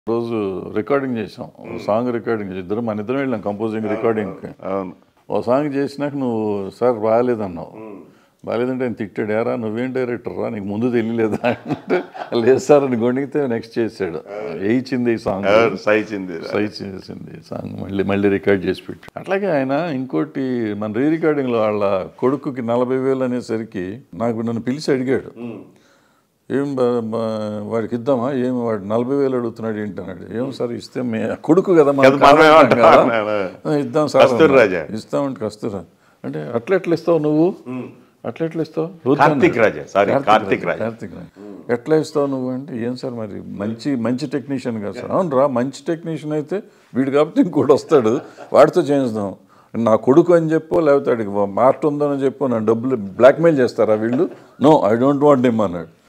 రోజు రికార్డింగ్ చేసాం song recording ఇద్దరు మన ఇద్దరం వెళ్ళాం కంపోజింగ్ రికార్డింగ్కి. అవును. ఓ సాంగ్ చేసినాక నువ్వు సార్ బాగాలేదన్నావు. బాగాలేదంటే ఆయన తిట్టాడు, ఏరా నువ్వేం డైరెక్టర్ రా, నీకు ముందు తెలియలేదా అంటే లేదు సార్ అని గొణిగితే నెక్స్ట్ చేసాడు. వేయించింది ఈ సాంగ్, సైచింది సాంగ్ మళ్ళీ రికార్డ్ చేసి పెట్టాడు. అట్లాగే ఆయన ఇంకోటి మన రీ రికార్డింగ్లో వాళ్ళ కొడుకుకి 40,000 అనేసరికి నన్ను పిలిచి అడిగాడు, ఏం వాడికి ఇద్దామా, ఏం వాడు 40,000 అడుగుతున్నాడు ఏంటి అన్నాడు. ఏం సార్ ఇస్తే కొడుకు కదా ఇద్దాం సార్, ఇస్తామంటే కస్తూరా అంటే అట్లా ఇస్తావు నువ్వు, అట్లా ఇస్తావు కార్తిక్ రాజా ఎట్లా ఇస్తావు నువ్వు అంటే, ఏం సార్ మరి మంచి టెక్నీషియన్ కదా సార్. అవును రా, మంచి టెక్నీషియన్ అయితే వీడు కాబట్టి ఇంకోటి వస్తాడు, వాడితో చేయిద్దాం. నా కొడుకు అని చెప్పో లేకపోతే వాడికి మార్ట్ ఉందని చెప్పో నా డబ్బులు బ్లాక్మెయిల్ చేస్తారా వీళ్ళు, no I don't want him అన్నాడు.